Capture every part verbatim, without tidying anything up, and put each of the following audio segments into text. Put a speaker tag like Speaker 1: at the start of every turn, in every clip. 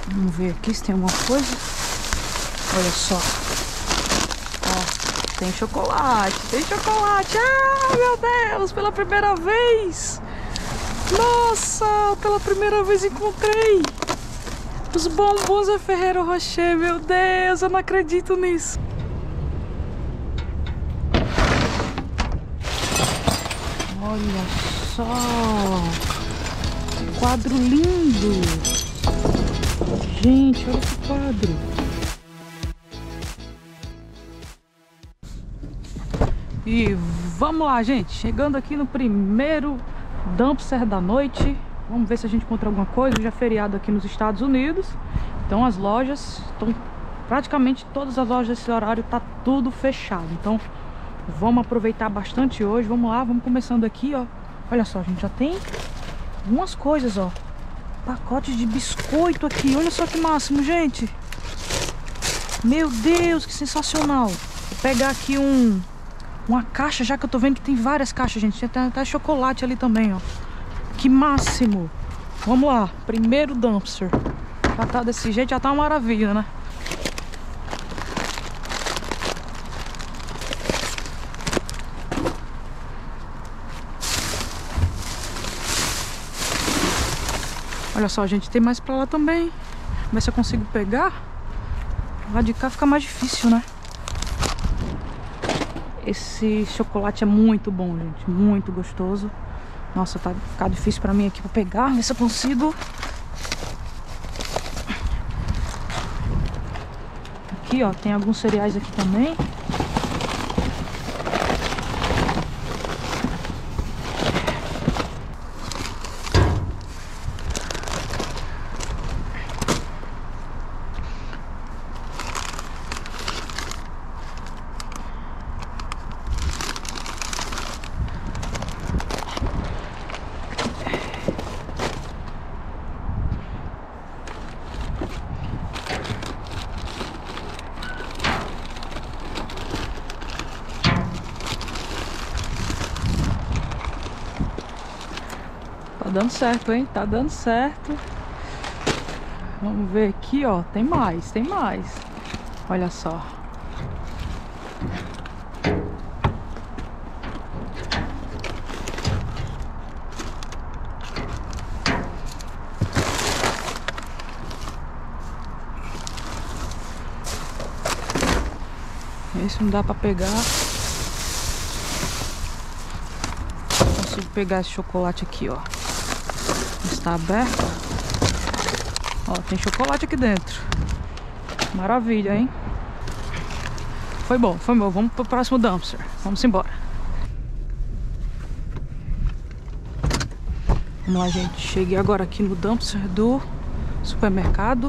Speaker 1: Vamos ver aqui se tem alguma coisa. Olha só. Ó, tem chocolate, tem chocolate. Ah, meu Deus, pela primeira vez. Nossa, pela primeira vez encontrei os bombons da Ferrero Rocher. Meu Deus, eu não acredito nisso. Olha só, que quadro lindo. Gente, olha que quadro. E vamos lá, gente, chegando aqui no primeiro dumpster da noite. Vamos ver se a gente encontra alguma coisa. Hoje é feriado aqui nos Estados Unidos, então as lojas estão, praticamente todas as lojas desse horário tá tudo fechado. Então vamos aproveitar bastante hoje. Vamos lá, vamos começando aqui, ó. Olha só, a gente já tem algumas coisas, ó. Pacotes de biscoito aqui, olha só que máximo, gente. Meu Deus, que sensacional. Vou pegar aqui um uma caixa, já que eu tô vendo que tem várias caixas, gente. Tem até chocolate ali também, ó. Que máximo. Vamos lá, primeiro dumpster. Já tá desse jeito, já tá uma maravilha, né? Olha só, gente, tem mais pra lá também. Vamos ver se eu consigo pegar. Lá de cá fica mais difícil, né? Esse chocolate é muito bom, gente. Muito gostoso. Nossa, tá ficando difícil pra mim aqui pra pegar. Ver se eu consigo. Aqui, ó, tem alguns cereais aqui também. Tá dando certo, hein? Tá dando certo. Vamos ver aqui, ó. Tem mais, tem mais. Olha só. Esse não dá pra pegar. Consigo pegar esse chocolate aqui, ó. Está aberto. Ó, tem chocolate aqui dentro. Maravilha, hein? Foi bom, foi bom. Vamos pro próximo dumpster. Vamos embora. Vamos lá, gente. Cheguei agora aqui no dumpster do supermercado.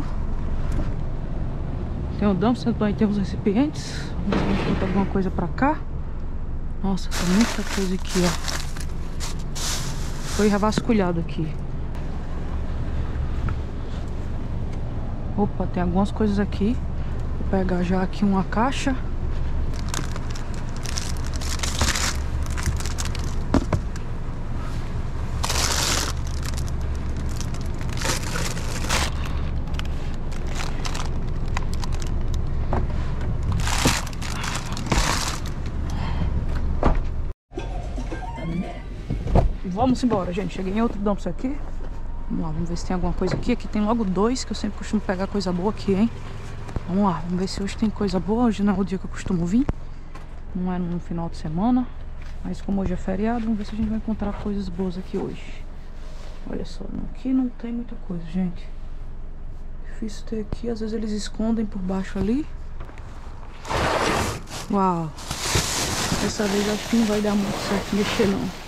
Speaker 1: Tem um dumpster, também tem uns recipientes. Vamos ver se a gente encontra alguma coisa pra cá. Nossa, tem muita coisa aqui, ó. Foi revasculhado aqui. Opa, tem algumas coisas aqui. Vou pegar já aqui uma caixa. Vamos embora, gente. Cheguei em outro dumpster aqui. Vamos lá, vamos ver se tem alguma coisa aqui. Aqui tem logo dois, que eu sempre costumo pegar coisa boa aqui, hein? Vamos lá, vamos ver se hoje tem coisa boa. Hoje não é o dia que eu costumo vir. Não é no final de semana. Mas como hoje é feriado, vamos ver se a gente vai encontrar coisas boas aqui hoje. Olha só, aqui não tem muita coisa, gente. Difícil ter aqui. Às vezes eles escondem por baixo ali. Uau. Dessa vez acho que não vai dar muito certo mexer, não.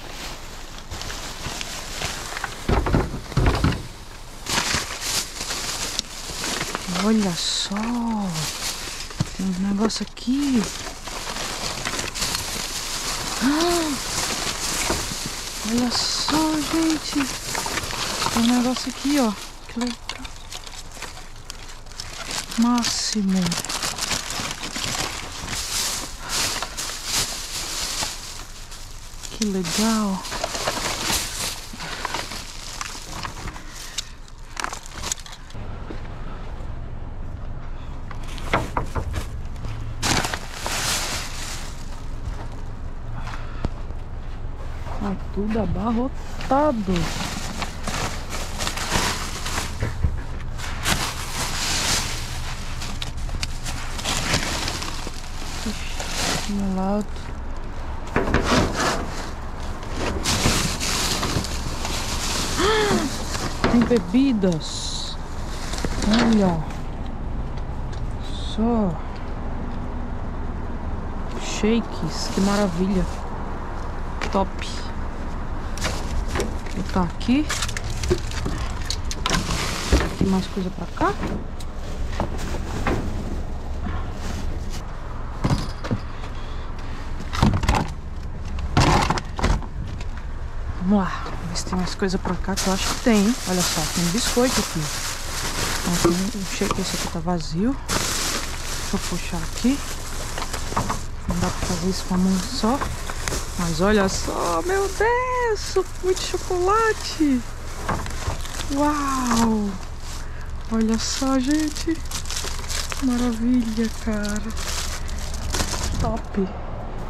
Speaker 1: Olha só, tem uns negócios aqui. Ah, olha só, gente. Tem um negócio aqui, ó. Que legal. Máximo. Que legal. tudo abarrotado. Melado. Tem bebidas. Olha só. Shakes, que maravilha. Top. Vou botar aqui. Tem mais coisa pra cá. Vamos lá, vamos ver se tem mais coisa pra cá, que eu acho que tem, hein? Olha só, tem um biscoito aqui. Então, tem um shake, esse aqui tá vazio. Deixa eu puxar aqui. Não dá pra fazer isso com a mão só. Mas olha só, meu Deus, muito chocolate. Uau! Olha só, gente. Maravilha, cara. Top.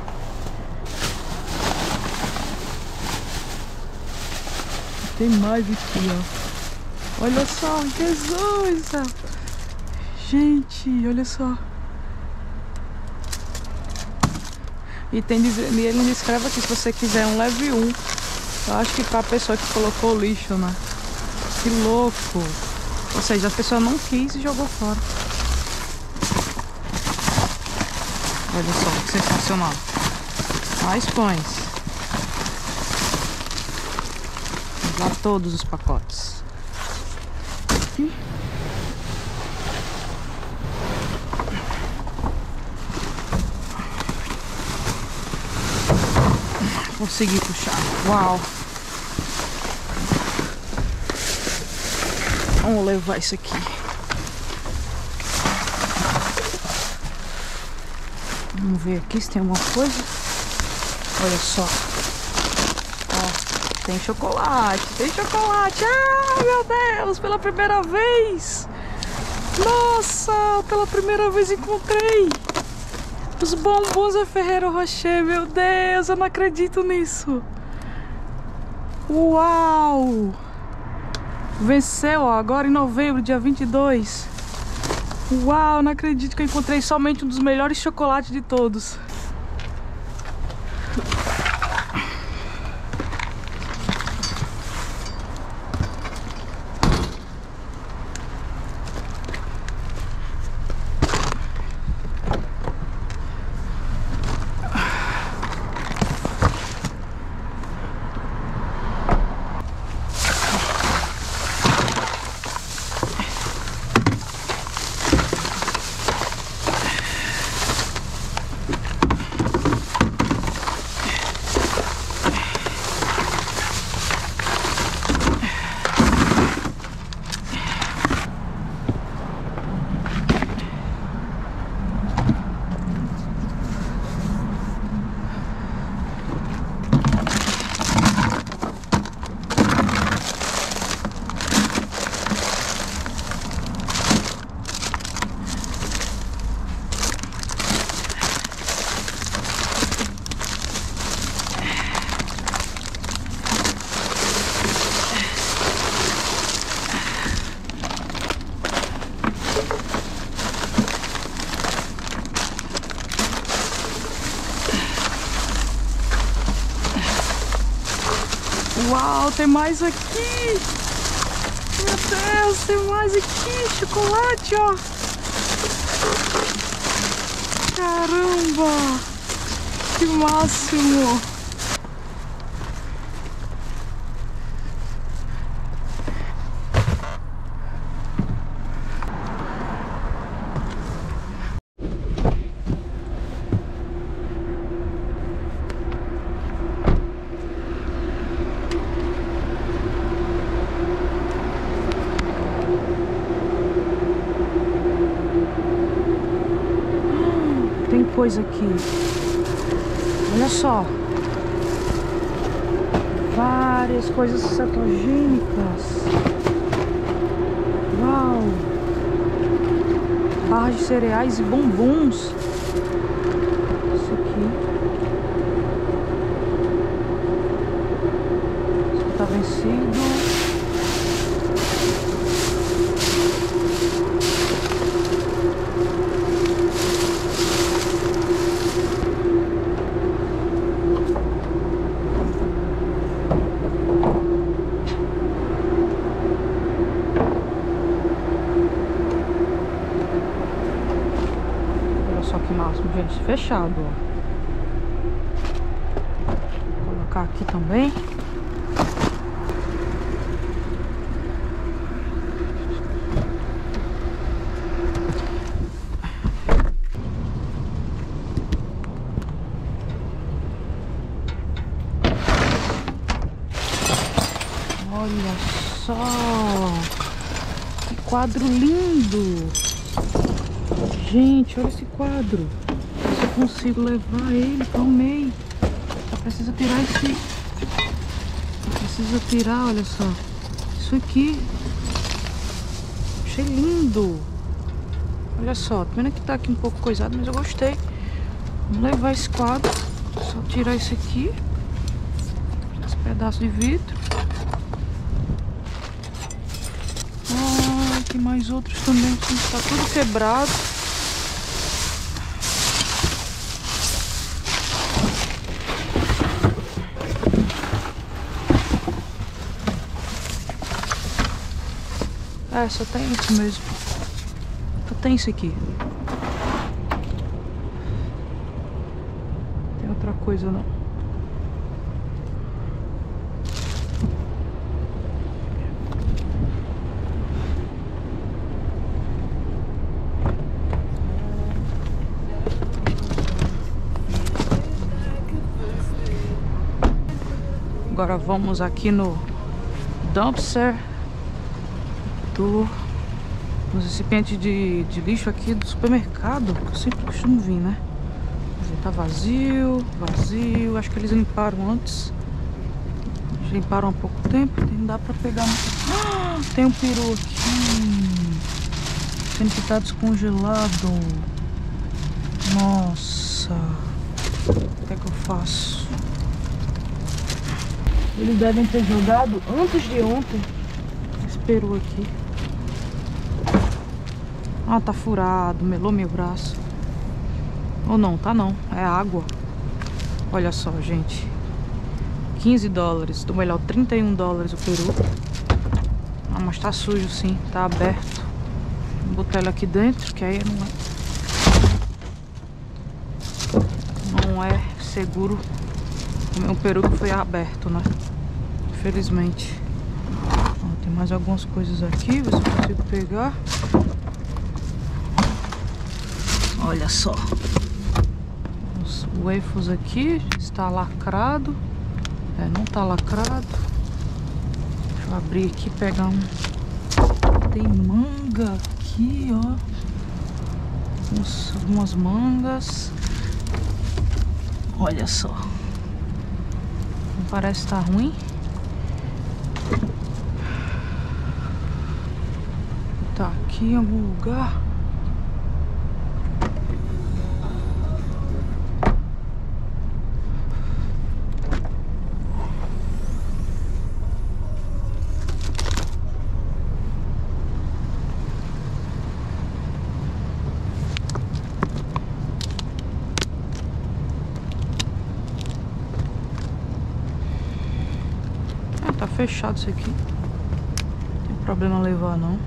Speaker 1: Tem mais aqui, ó. Olha só, Jesus! Gente, olha só. E tem, ele descreve aqui, se você quiser um leve um. Eu acho que pra pessoa que colocou o lixo, né? Que louco. Ou seja, a pessoa não quis e jogou fora. Olha só, que sensacional. Mais pães. Lá todos os pacotes. Aqui. Consegui puxar. Uau! Vamos levar isso aqui. Vamos ver aqui se tem alguma coisa. Olha só. Tem chocolate, tem chocolate. Ah, meu Deus, pela primeira vez. Nossa, pela primeira vez encontrei os bombons da Ferrero Rocher. Meu Deus, eu não acredito nisso. Uau. Venceu, ó, agora em novembro, dia vinte e dois. Uau, não acredito que eu encontrei somente um dos melhores chocolates de todos. Uau, tem mais aqui. Meu Deus, tem mais aqui. Chocolate, ó. Caramba. Que máximo. Tem coisa aqui. Olha só. Várias coisas cetogênicas. Uau. Barras de cereais e bombons. Isso aqui. máximo, gente. Fechado, ó. Vou colocar aqui também. Olha só, que quadro lindo! Gente, olha esse quadro. Se eu consigo levar ele para o meio. Só precisa tirar esse. Só precisa tirar, olha só. Isso aqui. Achei lindo. Olha só, tá vendo que tá aqui um pouco coisado, mas eu gostei. Vamos levar esse quadro. Só tirar esse aqui. Esse pedaço de vidro. Ah, tem mais outros também. Tá tudo quebrado. É, só tem isso mesmo. Só tem isso aqui. Tem outra coisa não. Agora vamos aqui no dumpster do, nos recipientes de, de lixo aqui do supermercado, que eu sempre costumo vir, né? Tá vazio, vazio. Acho que eles limparam antes. Eles limparam há pouco tempo. Não dá pra pegar muito. Ah, tem um peru aqui. Sendo que tá descongelado. Nossa. O que é que eu faço? Eles devem ter jogado antes de ontem esse peru aqui. Ah, tá furado, melou meu braço. Ou não, tá não, é água. Olha só, gente. quinze dólares, ou melhor, trinta e um dólares o peru. Ah, mas tá sujo sim, tá aberto. Vou botar ele aqui dentro, que aí não é, não é seguro comer um peru que foi aberto, né? Infelizmente. Ó, tem mais algumas coisas aqui, ver se eu consigo pegar. Olha só. Os waffles aqui, está lacrado. É, não tá lacrado. Deixa eu abrir aqui e pegar um. Tem manga aqui, ó. Uns, algumas mangas. Olha só. Não parece estar ruim. Tá aqui em algum lugar. Tá fechado isso aqui. Não tem problema levar não.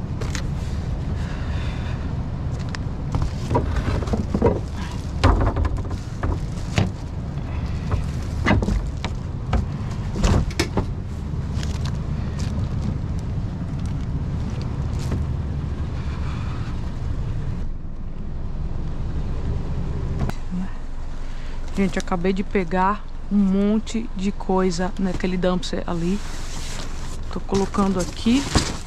Speaker 1: Gente, acabei de pegar um monte de coisa naquele dumpster ali. Tô colocando aqui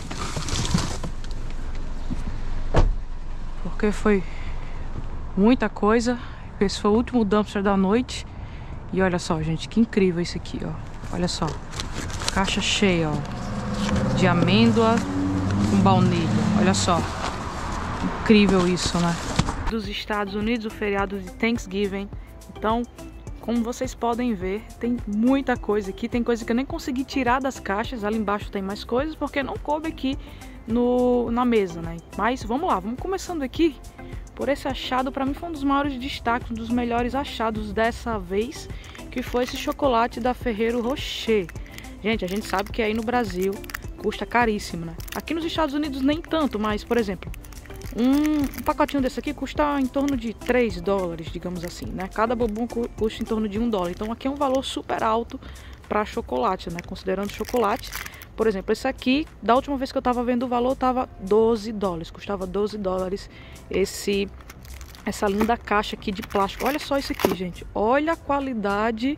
Speaker 1: porque foi muita coisa. Esse foi o último dumpster da noite. E olha só, gente, que incrível isso aqui, ó. Olha só, caixa cheia, ó, de amêndoa com baunilha. Olha só, incrível isso, né? Dos Estados Unidos, o feriado de Thanksgiving. Então, como vocês podem ver, tem muita coisa aqui. Tem coisa que eu nem consegui tirar das caixas. Ali embaixo tem mais coisas, porque não coube aqui no, na mesa, né? Mas vamos lá, vamos começando aqui por esse achado. Para mim foi um dos maiores destaques, um dos melhores achados dessa vez, que foi esse chocolate da Ferrero Rocher. Gente, a gente sabe que aí no Brasil custa caríssimo, né? Aqui nos Estados Unidos nem tanto, mas, por exemplo, Um, um pacotinho desse aqui custa em torno de três dólares, digamos assim, né? Cada bombom custa em torno de um dólar. Então aqui é um valor super alto para chocolate, né? Considerando chocolate. Por exemplo, esse aqui, da última vez que eu tava vendo o valor, tava doze dólares. Custava doze dólares esse, essa linda caixa aqui de plástico. Olha só isso aqui, gente. Olha a qualidade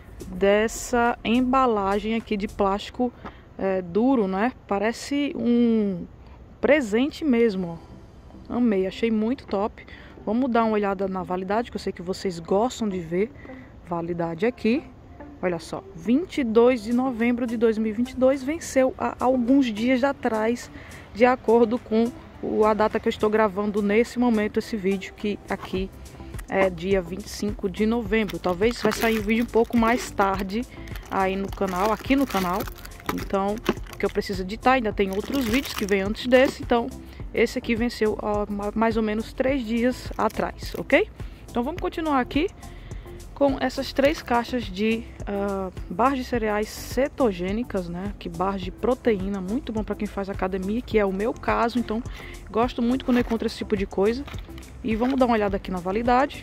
Speaker 1: dessa embalagem aqui de plástico é, duro, né? Parece um presente mesmo, ó. Amei, achei muito top. Vamos dar uma olhada na validade, que eu sei que vocês gostam de ver. Validade aqui. Olha só, vinte e dois de novembro de dois mil e vinte e dois, venceu há alguns dias atrás, de acordo com a data que eu estou gravando nesse momento esse vídeo, que aqui é dia vinte e cinco de novembro. Talvez vai sair o vídeo um pouco mais tarde aí no canal, aqui no canal. Então, porque eu preciso editar, ainda tem outros vídeos que vêm antes desse, então esse aqui venceu há mais ou menos três dias atrás, ok? Então vamos continuar aqui com essas três caixas de uh, barras de cereais cetogênicas, né? Que barras de proteína, muito bom para quem faz academia, que é o meu caso. Então gosto muito quando eu encontro esse tipo de coisa. E vamos dar uma olhada aqui na validade.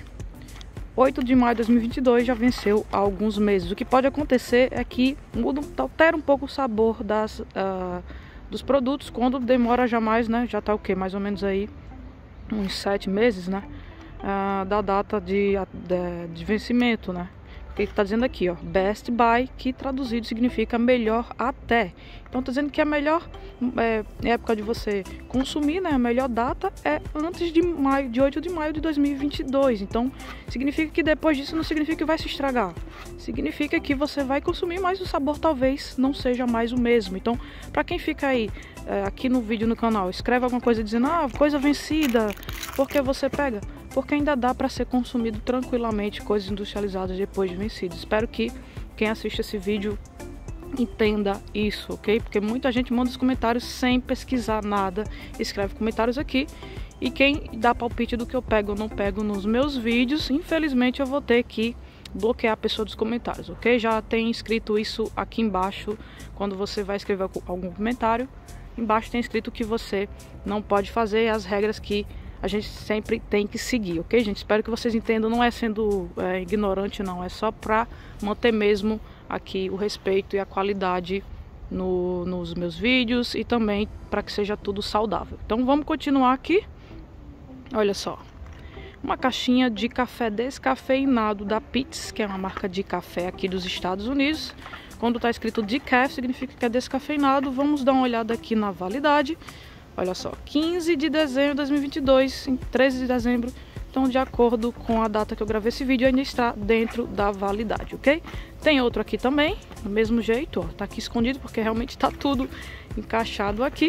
Speaker 1: oito de maio de dois mil e vinte e dois, já venceu há alguns meses. O que pode acontecer é que muda, altera um pouco o sabor das, uh, dos produtos quando demora já mais, né? Já tá o que? Mais ou menos aí uns sete meses, né? Uh, da data de, de, de vencimento, né? Porque ele tá dizendo aqui, ó, Best Buy, que traduzido significa melhor até. Então tá dizendo que a melhor é, época de você consumir, né? A melhor data é antes de maio, de oito de maio de dois mil e vinte e dois. Então significa que depois disso não significa que vai se estragar. Significa que você vai consumir, mas o sabor talvez não seja mais o mesmo. Então, para quem fica aí é, aqui no vídeo no canal, escreve alguma coisa dizendo, ah, coisa vencida, por que você pega? Porque ainda dá para ser consumido tranquilamente coisas industrializadas depois de vencidas. Espero que quem assiste esse vídeo entenda isso, ok? Porque muita gente manda os comentários sem pesquisar nada, escreve comentários aqui. E quem dá palpite do que eu pego ou não pego nos meus vídeos, infelizmente eu vou ter que bloquear a pessoa dos comentários, ok? Já tem escrito isso aqui embaixo, quando você vai escrever algum comentário. Embaixo tem escrito que você não pode fazer, as regras que a gente sempre tem que seguir, ok, gente? Espero que vocês entendam, não é sendo é, ignorante, não. É só para manter mesmo aqui o respeito e a qualidade no, nos meus vídeos e também para que seja tudo saudável. Então vamos continuar aqui. Olha só. Uma caixinha de café descafeinado da Peet's, que é uma marca de café aqui dos Estados Unidos. Quando está escrito decaf, significa que é descafeinado. Vamos dar uma olhada aqui na validade. Olha só, quinze de dezembro de dois mil e vinte e dois, em treze de dezembro. Então, de acordo com a data que eu gravei esse vídeo, ainda está dentro da validade, ok? Tem outro aqui também, do mesmo jeito, ó. Tá aqui escondido porque realmente está tudo encaixado aqui.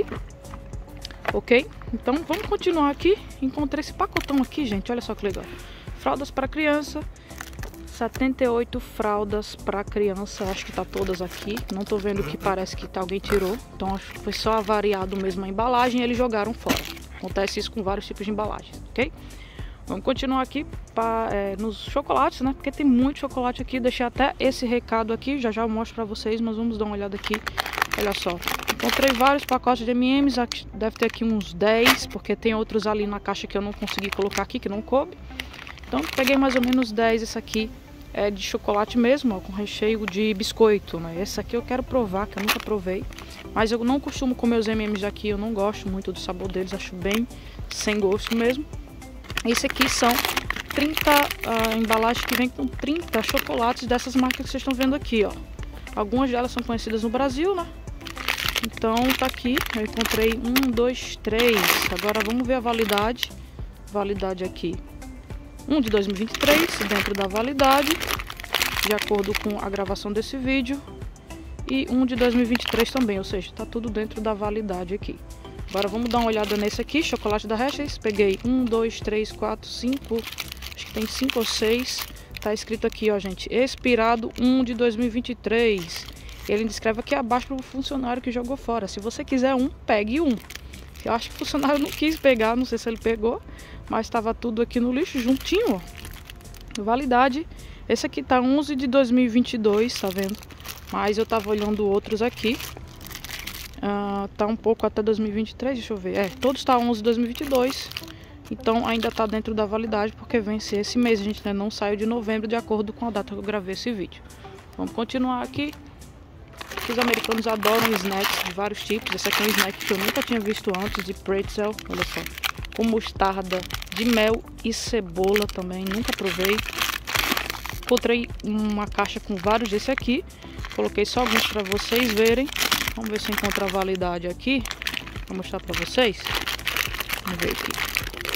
Speaker 1: Ok? Então, vamos continuar aqui. Encontrei esse pacotão aqui, gente. Olha só que legal. Fraldas para criança. setenta e oito fraldas para criança, acho que tá todas aqui. Não tô vendo que parece que tá, alguém tirou. Então acho que foi só variado mesmo a embalagem e eles jogaram fora. Acontece isso com vários tipos de embalagem, ok? Vamos continuar aqui pra, é, nos chocolates, né? Porque tem muito chocolate aqui. Deixei até esse recado aqui, já já eu mostro pra vocês, mas vamos dar uma olhada aqui. Olha só, encontrei vários pacotes de M e M's, deve ter aqui uns dez, porque tem outros ali na caixa que eu não consegui colocar aqui, que não coube. Então peguei mais ou menos dez, esse aqui é de chocolate mesmo, ó, com recheio de biscoito, né? Esse aqui eu quero provar, que eu nunca provei. Mas eu não costumo comer os M e M's daqui, eu não gosto muito do sabor deles, acho bem sem gosto mesmo. Esse aqui são trinta uh, embalagens que vem com trinta chocolates dessas marcas que vocês estão vendo aqui, ó. Algumas delas são conhecidas no Brasil, né? Então tá aqui, eu encontrei um, dois, três. Agora vamos ver a validade. Validade aqui. Um de dois mil e vinte e três, dentro da validade, de acordo com a gravação desse vídeo. E um de dois mil e vinte e três também, ou seja, tá tudo dentro da validade aqui. Agora vamos dar uma olhada nesse aqui, chocolate da Hershey's. Peguei um, dois, três, quatro, cinco, acho que tem cinco ou seis. Tá escrito aqui, ó, gente, expirado um de dois mil e vinte e três. Ele descreve aqui abaixo para o funcionário que jogou fora. Se você quiser um, pegue um. Eu acho que o funcionário não quis pegar, não sei se ele pegou, mas estava tudo aqui no lixo juntinho, ó. Validade, esse aqui tá onze de dois mil e vinte e dois, tá vendo? Mas eu tava olhando outros aqui. Uh, tá um pouco até dois mil e vinte e três, deixa eu ver. É, todos tá onze de dois mil e vinte e dois. Então ainda tá dentro da validade, porque vence esse mês. A gente ainda não saiu de novembro, de acordo com a data que eu gravei esse vídeo. Vamos continuar aqui. Os americanos adoram snacks de vários tipos. Esse aqui é um snack que eu nunca tinha visto antes, de pretzel, olha só, com mostarda de mel e cebola também, nunca provei. Encontrei uma caixa com vários desse aqui, coloquei só alguns para vocês verem. Vamos ver se encontra a validade aqui, vou mostrar para vocês. Vamos ver aqui.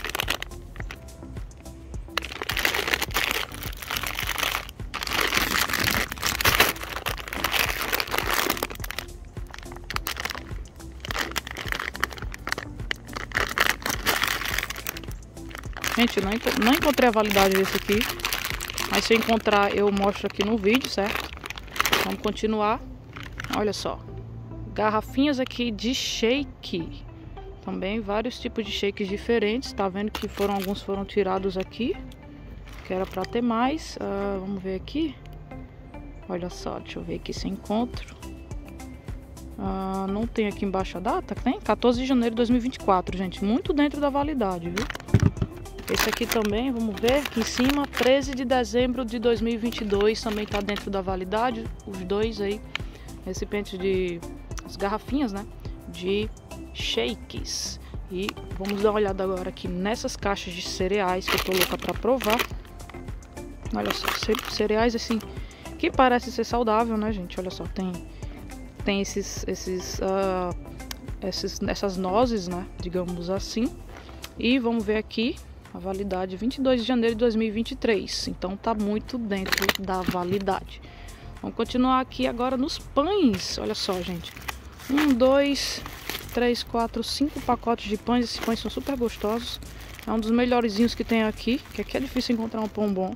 Speaker 1: Gente, não, não encontrei a validade desse aqui, mas se eu encontrar eu mostro aqui no vídeo, certo? Vamos continuar. Olha só, garrafinhas aqui de shake, também vários tipos de shakes diferentes. Tá vendo que foram alguns foram tirados aqui, que era para ter mais. Uh, vamos ver aqui. Olha só, deixa eu ver aqui se encontro. Uh, não tem aqui embaixo a data, tem? quatorze de janeiro de dois mil e vinte e quatro, gente, muito dentro da validade, viu? Esse aqui também, vamos ver aqui em cima, treze de dezembro de dois mil e vinte e dois, também está dentro da validade, os dois aí, recipientes de, as garrafinhas, né, de shakes. E vamos dar uma olhada agora aqui nessas caixas de cereais, que eu tô louca para provar. Olha só, cereais assim, que parece ser saudável, né, gente, olha só, tem, tem esses, esses, uh, esses, essas nozes, né, digamos assim. E vamos ver aqui a validade, vinte e dois de janeiro de dois mil e vinte e três. Então tá muito dentro da validade. Vamos continuar aqui agora nos pães. Olha só, gente. Um, dois, três, quatro, cinco pacotes de pães. Esses pães são super gostosos. É um dos melhorzinhos que tem aqui. Que aqui é difícil encontrar um pão bom.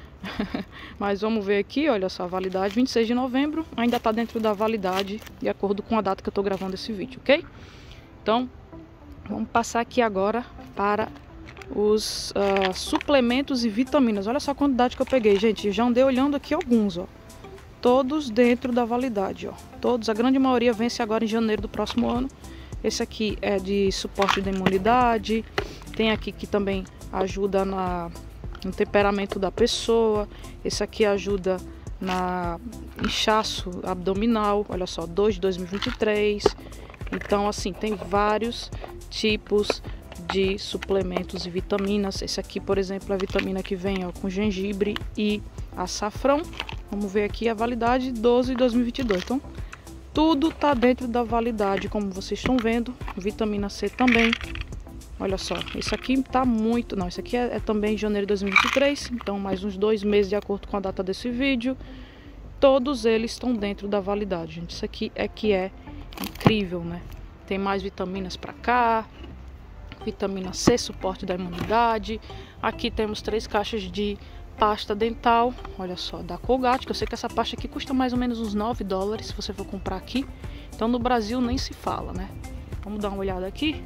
Speaker 1: Mas vamos ver aqui, olha só, a validade vinte e seis de novembro. Ainda tá dentro da validade, de acordo com a data que eu tô gravando esse vídeo, ok? Então, vamos passar aqui agora para os uh, suplementos e vitaminas. Olha só a quantidade que eu peguei, gente. Já andei olhando aqui alguns, ó. Todos dentro da validade, ó. Todos, a grande maioria vence agora em janeiro do próximo ano. Esse aqui é de suporte da imunidade. Tem aqui que também ajuda na, no temperamento da pessoa. Esse aqui ajuda na inchaço abdominal. Olha só, dois de dois mil e vinte e três. Então, assim, tem vários tipos de suplementos e vitaminas. Esse aqui, por exemplo, é a vitamina que vem, ó, com gengibre e açafrão. Vamos ver aqui a validade doze de dois mil e vinte e dois. Então, tudo tá dentro da validade, como vocês estão vendo. Vitamina C também. Olha só, esse aqui tá muito... Não, esse aqui é, é também de janeiro de dois mil e vinte e três. Então, mais uns dois meses de acordo com a data desse vídeo. Todos eles estão dentro da validade, gente. Isso aqui é que é incrível, né? Tem mais vitaminas para cá. Vitamina C, suporte da imunidade. Aqui temos três caixas de pasta dental. Olha só, da Colgate, que eu sei que essa pasta aqui custa mais ou menos uns nove dólares se você for comprar aqui. Então no Brasil nem se fala, né? Vamos dar uma olhada aqui.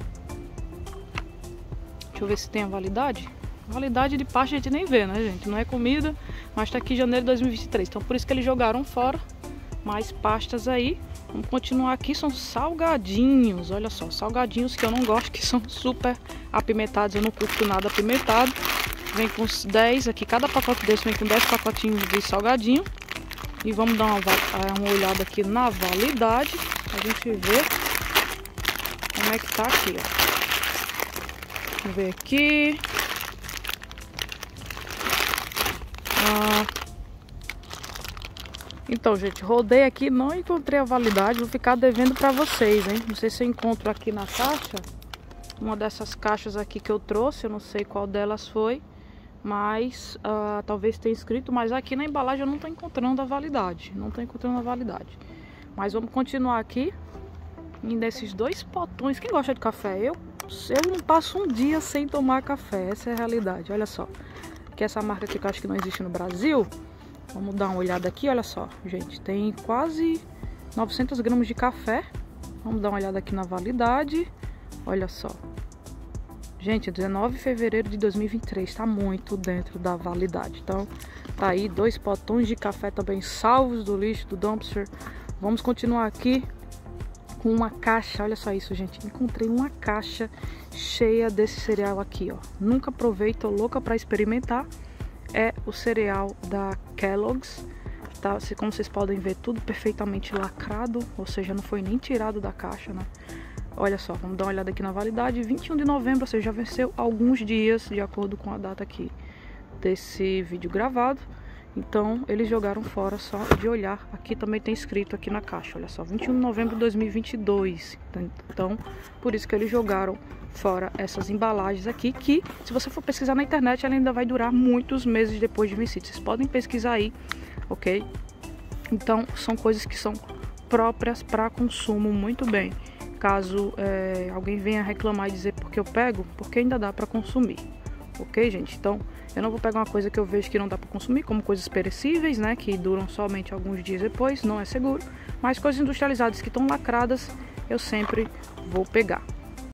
Speaker 1: Deixa eu ver se tem a validade. Validade de pasta a gente nem vê, né, gente? Não é comida, mas tá aqui em janeiro de dois mil e vinte e três. Então por isso que eles jogaram fora mais pastas aí. Vamos continuar aqui, são salgadinhos, olha só, salgadinhos que eu não gosto, que são super apimentados, eu não curto nada apimentado. Vem com uns dez aqui, cada pacote desse vem com dez pacotinhos de salgadinho. E vamos dar uma, uma olhada aqui na validade, pra gente ver como é que tá aqui, ó. Vamos ver aqui. Ah... Então, gente, rodei aqui, não encontrei a validade, vou ficar devendo pra vocês, hein? Não sei se eu encontro aqui na caixa, uma dessas caixas aqui que eu trouxe, eu não sei qual delas foi, mas uh, talvez tenha escrito, mas aqui na embalagem eu não tô encontrando a validade, não tô encontrando a validade. Mas vamos continuar aqui, e nesses dois potões, quem gosta de café? Eu, eu não passo um dia sem tomar café, essa é a realidade, olha só. Que essa marca aqui que eu acho que não existe no Brasil. Vamos dar uma olhada aqui, olha só, gente, tem quase novecentos gramas de café. Vamos dar uma olhada aqui na validade, olha só. Gente, dezenove de fevereiro de dois mil e vinte e três, tá muito dentro da validade. Então, tá aí, dois potões de café também salvos do lixo, do dumpster. Vamos continuar aqui com uma caixa, olha só isso, gente. Encontrei uma caixa cheia desse cereal aqui, ó. Nunca provei, tô louca pra experimentar. É o cereal da Kellogg's, tá? Como vocês podem ver, tudo perfeitamente lacrado, ou seja, não foi nem tirado da caixa, né? Olha só, vamos dar uma olhada aqui na validade. vinte e um de novembro, ou seja, já venceu alguns dias, de acordo com a data aqui desse vídeo gravado. Então, eles jogaram fora só de olhar. Aqui também tem escrito aqui na caixa, olha só, vinte e um de novembro de dois mil e vinte e dois. Então, por isso que eles jogaram fora essas embalagens aqui, que se você for pesquisar na internet, ela ainda vai durar muitos meses depois de vencido. Vocês podem pesquisar aí, ok? Então, são coisas que são próprias para consumo muito bem. Caso é, alguém venha reclamar e dizer porque eu pego, porque ainda dá para consumir. Ok, gente? Então, eu não vou pegar uma coisa que eu vejo que não dá para consumir, como coisas perecíveis, né? Que duram somente alguns dias depois, não é seguro. Mas coisas industrializadas que estão lacradas, eu sempre vou pegar.